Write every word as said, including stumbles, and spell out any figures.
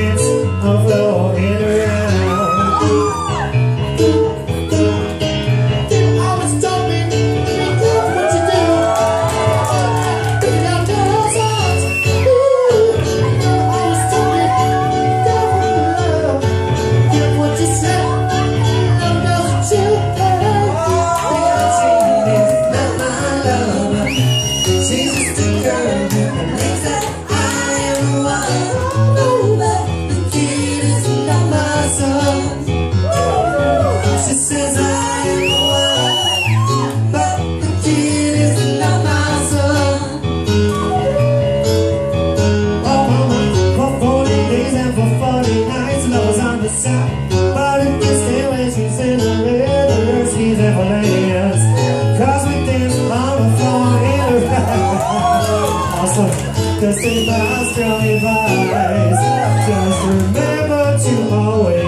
dance on the floor and around. You always told me, be good what you do. Picking out those songs. Ooh, you always told me, go with love. Give what you said, love knows you. Not my love. She's just a girl that thinks that I am the one. But the kid is not my son. She says I am the one, but the kid is not my son. Oh mama, for forty days and for forty nights, love was on the side. But it gets there when she's in the river, she's ever layers. Cause we dance on the floor and around. Awesome, just say my strong advice. Just remember to always